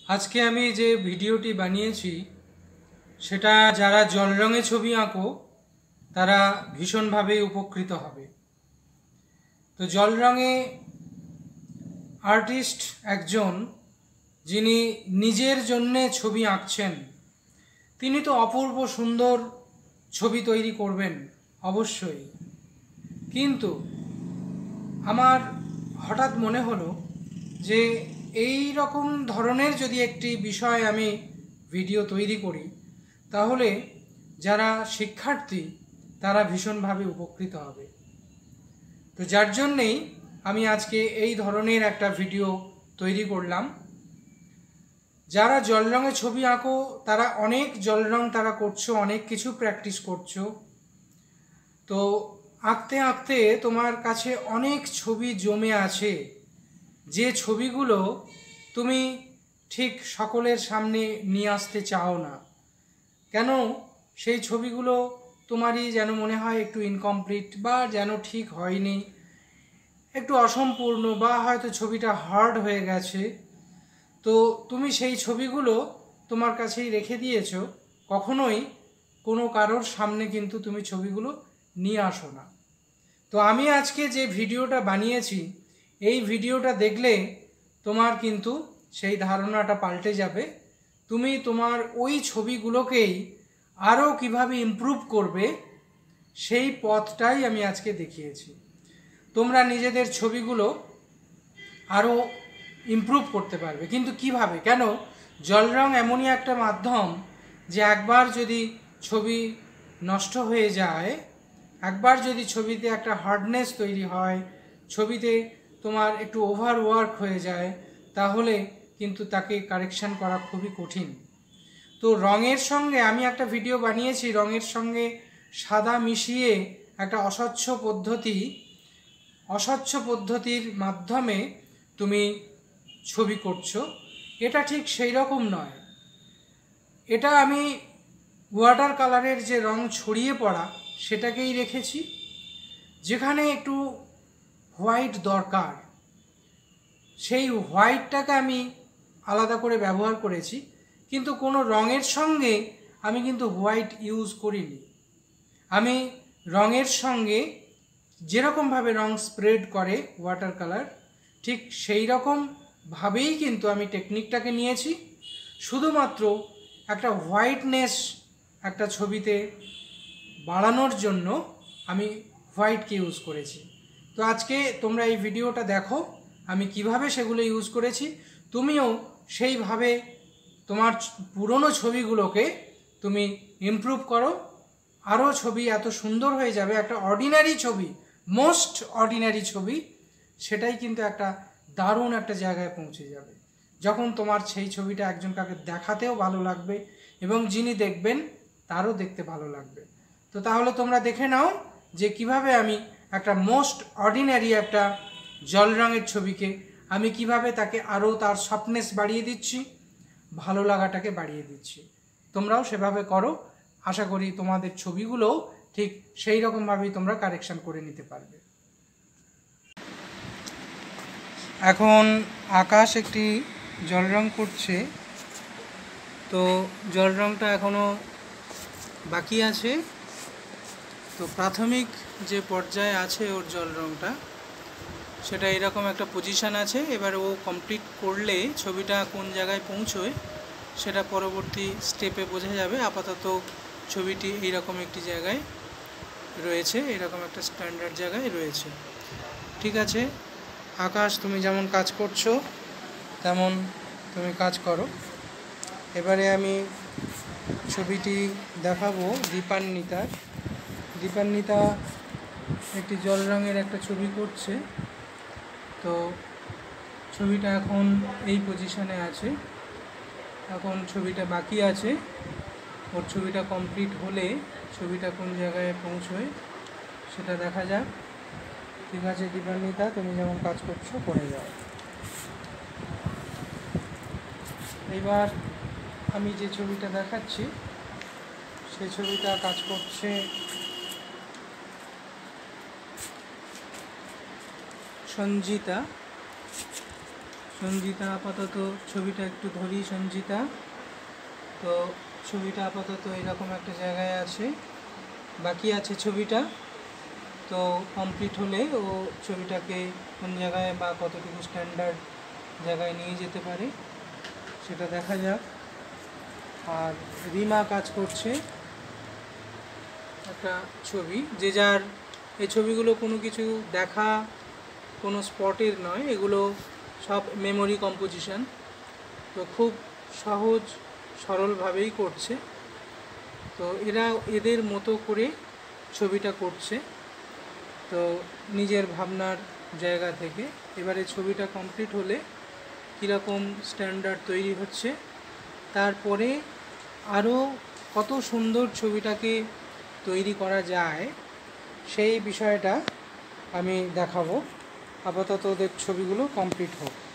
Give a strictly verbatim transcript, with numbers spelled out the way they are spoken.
আজকে আমি যে ভিডিওটি বানিয়েছি সেটা যারা জল রঙে ছবি আঁকো তারা ভীষণভাবে উপকৃত হবে। তো জল রঙে আর্টিস্ট একজন যিনি নিজের জন্যে ছবি আঁকছেন, তিনি তো অপূর্ব সুন্দর ছবি তৈরি করবেন অবশ্যই, কিন্তু আমার হঠাৎ মনে হলো যে এই রকম ধরনের যদি একটি বিষয় আমি ভিডিও তৈরি করি তাহলে যারা শিক্ষার্থী তারা ভীষণভাবে উপকৃত হবে। তো যার জন্যেই আমি আজকে এই ধরনের একটা ভিডিও তৈরি করলাম। যারা জল রঙে ছবি আঁকো তারা অনেক জল রং তারা করছো, অনেক কিছু প্র্যাকটিস করছো, তো আঁকতে আঁকতে তোমার কাছে অনেক ছবি জমে আছে, যে ছবিগুলো তুমি ঠিক সকলের সামনে নিয়ে আসতে চাও না। কেন? সেই ছবিগুলো তোমারই যেন মনে হয় একটু ইনকমপ্লিট, বা যেন ঠিক হয়নি, একটু অসম্পূর্ণ, বা হয়তো ছবিটা হার্ড হয়ে গেছে। তো তুমি সেই ছবিগুলো তোমার কাছেই রেখে দিয়েছো, কখনোই কোনো কারোর সামনে কিন্তু তুমি ছবিগুলো নিয়ে আসো না। তো আমি আজকে যে ভিডিওটা বানিয়েছি, এই ভিডিওটা দেখলে তোমার কিন্তু সেই ধারণাটা পাল্টে যাবে। তুমি তোমার ওই ছবিগুলোকেই আরও কিভাবে ইমপ্রুভ করবে সেই পথটাই আমি আজকে দেখিয়েছি। তোমরা নিজেদের ছবিগুলো আরও ইমপ্রুভ করতে পারবে, কিন্তু কিভাবে? কেন? জল রং এমনই একটা মাধ্যম যে একবার যদি ছবি নষ্ট হয়ে যায়, একবার যদি ছবিতে একটা হার্ডনেস তৈরি হয়, ছবিতে তোমার একটু ওভার ওয়ার্ক হয়ে যায়, তাহলে কিন্তু তাকে কারেকশান করা খুবই কঠিন। তো রঙের সঙ্গে আমি একটা ভিডিও বানিয়েছি, রঙের সঙ্গে সাদা মিশিয়ে একটা অস্বচ্ছ পদ্ধতি, অস্বচ্ছ পদ্ধতির মাধ্যমে তুমি ছবি করছো। এটা ঠিক সেই রকম নয়। এটা আমি ওয়াটার কালারের যে রং ছড়িয়ে পড়া সেটাকেই রেখেছি, যেখানে একটু হোয়াইট দরকার সেই হোয়াইটটাকে আমি আলাদা করে ব্যবহার করেছি, কিন্তু কোনো রঙের সঙ্গে আমি কিন্তু হোয়াইট ইউজ করিনি। আমি রঙের সঙ্গে যেরকমভাবে রং স্প্রেড করে ওয়াটার কালার, ঠিক সেই রকমভাবেই কিন্তু আমি টেকনিকটাকে নিয়েছি। শুধুমাত্র একটা হোয়াইটনেস একটা ছবিতে বাড়ানোর জন্য আমি হোয়াইটকে ইউজ করেছি। তো আজকে তোমরা এই ভিডিওটা দেখো আমি কিভাবে সেগুলো ইউজ করেছি। তুমিও সেইভাবে তোমার পুরনো ছবিগুলোকে তুমি ইমপ্রুভ করো, আরও ছবি এত সুন্দর হয়ে যাবে। একটা অর্ডিনারি ছবি, মোস্ট অর্ডিনারি ছবি, সেটাই কিন্তু একটা দারুণ একটা জায়গায় পৌঁছে যাবে, যখন তোমার সেই ছবিটা একজন কাকে দেখাতেও ভালো লাগবে এবং যিনি দেখবেন তারও দেখতে ভালো লাগবে। তো তাহলে তোমরা দেখে নাও যে কিভাবে আমি একটা মোস্ট অর্ডিনারি একটা জল রঙের ছবিকে আমি কিভাবে তাকে আরও তার সফটনেস বাড়িয়ে দিচ্ছি, ভালো লাগাটাকে বাড়িয়ে দিচ্ছি। তোমরাও সেভাবে করো। আশা করি তোমাদের ছবিগুলোও ঠিক সেই রকমভাবেই তোমরা কারেকশান করে নিতে পারবে। এখন আকাশ একটি জল রং করছে, তো জল রংটা এখনও বাকি আছে। তো প্রাথমিক যে পর্যায়ে আছে ওর জল রংটা, সেটা এরকম একটা পজিশান আছে। এবার ও কমপ্লিট করলে ছবিটা কোন জায়গায় পৌঁছয় সেটা পরবর্তী স্টেপে বোঝা যাবে। আপাতত ছবিটি এইরকম একটি জায়গায় রয়েছে, এরকম একটা স্ট্যান্ডার্ড জায়গায় রয়েছে। ঠিক আছে আকাশ, তুমি যেমন কাজ করছো তেমন তুমি কাজ করো। এবারে আমি ছবিটি দেখাবো দীপান্বিতার। দীপান্বিতা একটি জল রঙের একটা ছবি করছে। তো ছবিটা এখন এই পজিশনে আছে, এখন ছবিটা বাকি আছে। ওর ছবিটা কমপ্লিট হলে ছবিটা কোন জায়গায় পৌঁছয় সেটা দেখা যাক। ঠিক আছে দীপান্বিতা, তুমি যেমন কাজ করছো করে যাও। এবার আমি যে ছবিটা দেখাচ্ছি সেই ছবিটা কাজ করছে সঞ্জিতা। সঞ্জিতা আপাতত ছবিটা একটু ধরি। সঞ্জিতা, তো ছবিটা আপাতত এরকম একটা জায়গায় আছে, বাকি আছে ছবিটা। তো কমপ্লিট হলে ও ছবিটাকে কোন জায়গায় বা কতটুকু স্ট্যান্ডার্ড জায়গায় নিয়ে যেতে পারে সেটা দেখা যাক। আর রিমা কাজ করছে একটা ছবি, যে যার এই ছবিগুলো কোনো কিছু দেখা কোনো স্পটের নয়, এগুলো সব মেমোরি কম্পোজিশন। তো খুব সহজ সরলভাবেই করছে। তো এরা এদের মতো করে ছবিটা করছে, তো নিজের ভাবনার জায়গা থেকে। এবারে ছবিটা কমপ্লিট হলে কীরকম স্ট্যান্ডার্ড তৈরি হচ্ছে, তারপরে আরও কত সুন্দর ছবিটাকে তৈরি করা যায় সেই বিষয়টা আমি দেখাবো। আপাতত ওদের ছবিগুলো কমপ্লিট হোক।